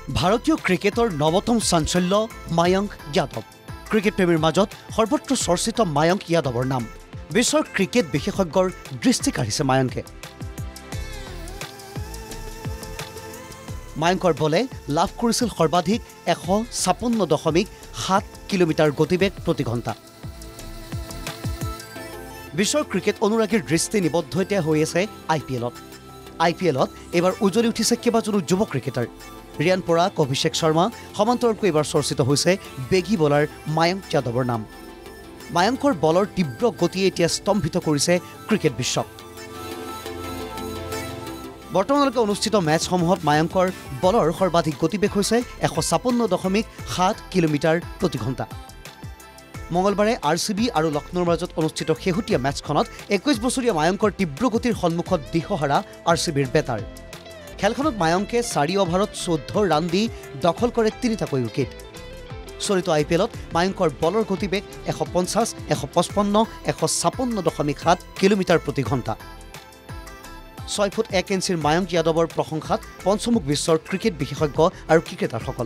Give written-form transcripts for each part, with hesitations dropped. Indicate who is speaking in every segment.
Speaker 1: ভাৰতীয় ক্ৰিকেটৰ নৱতম চাঞ্চল্য মায়াংক যাদৱ। ক্ৰিকেট প্ৰেমীৰ মাজত সৰ্বত্ৰ চৰ্চিত মায়াংক যাদৱৰ নাম। বিশ্বৰ ক্ৰিকেট বিশেষজ্ঞৰ দৃষ্টি কাঢ়িছে মায়াংকে। মায়াংকৰ বলে লাভ কৰিছিল সৰ্বাধিক 156.7 কিলোমিটাৰ গতিবেগ প্ৰতি ঘণ্টা। বিশ্বৰ ক্ৰিকেট অনুৰাগীৰ দৃষ্টি নিবদ্ধ এতিয়া হৈ আছে IPLত এইবাৰ উজ্বলি উঠিছে কেইবাজনো যুৱ ক্ৰিকেটাৰ। ৰিয়ান পৰাগ, অভিষেক শৰ্মা সমান্তৰালকৈ এইবাৰ চৰ্চিত হৈছে বেগী বলাৰ মায়াংক যাদৱৰ নাম। মায়াংকৰ বলৰ তীব্ৰ গতিয়ে এতিয়া স্তম্ভিত কৰিছে ক্ৰিকেট বিশ্বক। বৰ্তমানলৈকে অনুষ্ঠিত মেচসমূহত মায়াংকৰ বলৰ সৰ্বাধিক গতিবেগ হৈছে 156.7 কিলোমিটাৰ প্ৰতি ঘণ্টা। মঙলবাৰে RCB আৰু লক্ষ্ণৌৰ মাজত অনুষ্ঠিত শেহতীয়া মেচখনত 21 বছৰীয়া মায়াংকৰ তীব্ৰ গতিৰ সন্মুখত দিশহাৰা RCBৰ বেটাৰ। খেলখনত মায়াংকে 4 অভাৰত 14 ৰান দি দখল কৰে 3টাকৈ উইকেট। চলিত IPLত মায়াংকৰ বলৰ গতিবেগ 150, 155, 156.7 কিলোমিটাৰ প্ৰতি ঘণ্টা। 6 ফুট 1 ইঞ্চিৰ মায়াংক যাদৱৰ প্ৰশংসাত পঞ্চমুখ বিশ্বৰ ক্ৰিকেট বিশেষজ্ঞ আৰু ক্ৰিকেটাৰসকল।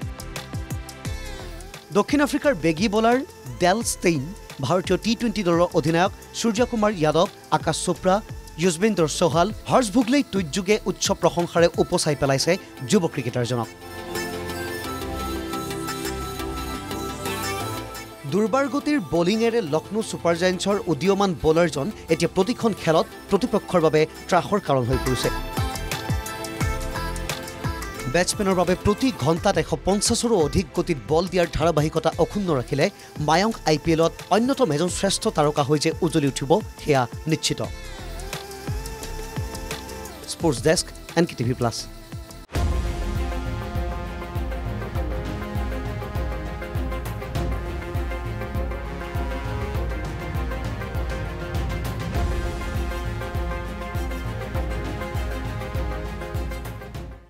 Speaker 1: দক্ষিণ আফ্ৰিকাৰ বেগী বলাৰ ডেল ষ্টেইন, ভাৰতীয় T20 দলৰ অধিনায়ক সূৰ্যকুমাৰ যাদৱ, আকাশ চোপ্ৰা, যুজবেন্দ্ৰ চৌহাল, হৰ্ষ ভোগলেই টুইটযোগে উচ্চ প্ৰশংসাৰে উপচাই পেলাইছে যুৱ ক্ৰিকেটাৰজনক। দুৰ্বাৰ গতিৰ বলিঙেৰে লক্ষ্ণৌ ছুপাৰ জায়েণ্টছৰ উদীয়মান বলাৰজন এতিয়া প্ৰতিখন খেলত প্ৰতিপক্ষৰ বাবে ত্ৰাসৰ কাৰণ হৈ পৰিছে। বেটছমেনৰ বাবে প্ৰতি ঘণ্টাত 150ৰো অধিক গতিত বল দিয়াৰ ধাৰাবাহিকতা অক্ষুণ্ণ ৰাখিলে মায়াংক IPLত অন্যতম এজন শ্ৰেষ্ঠ তাৰকা হৈ যে উজ্বলি উঠিব সেয়া নিশ্চিত। Sports desk, NKTV+।